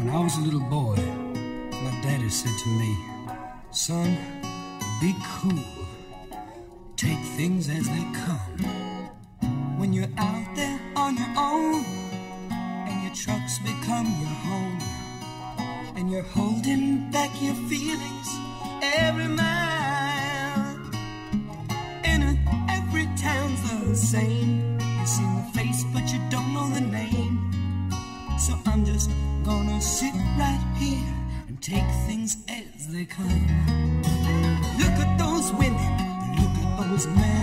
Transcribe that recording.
When I was a little boy, my daddy said to me, "Son, be cool. Take things as they come. When you're out there on your own, and your trucks become your home, and you're holding back your feelings every mile. And every town's the same. You see the face, but you don't know the name. So I'm just gonna sit right here and take things as they come. Look at those women, look at those men.